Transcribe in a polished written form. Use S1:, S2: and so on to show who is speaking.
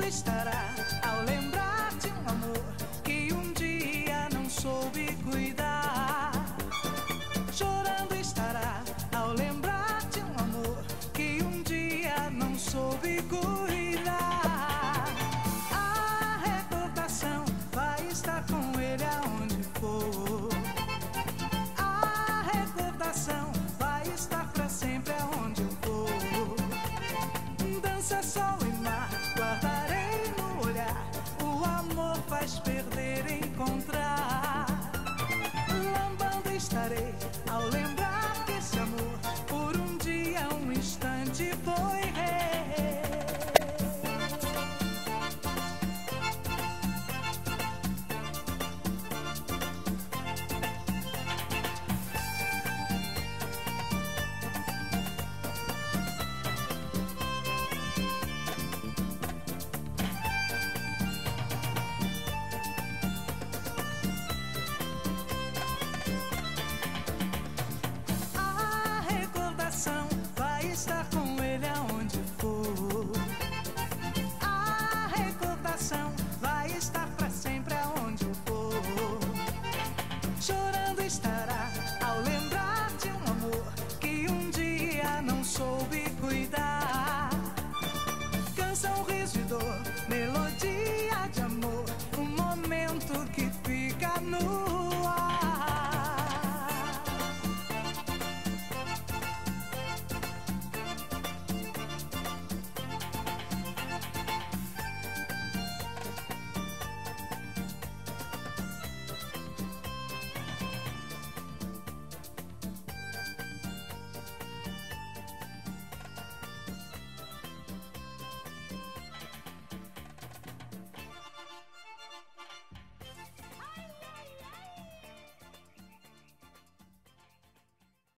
S1: estará ao lembrar de um amor que um dia não soube cuidar. Chorando estará ao lembrar de um amor que um dia não soube cuidar. A recordação vai estar com ele aonde for. A recordação vai estar pra sempre aonde eu for. Dança, sol e mar, guardarei no olhar. O amor faz perder e encontrar. Lambando estarei ao lembrar que esse amor por um dia, um instante foi rei. Vai estar com ele aonde for. A recordação vai estar pra sempre aonde eu for. Chorando estará ao lembrar de um amor que um dia não soube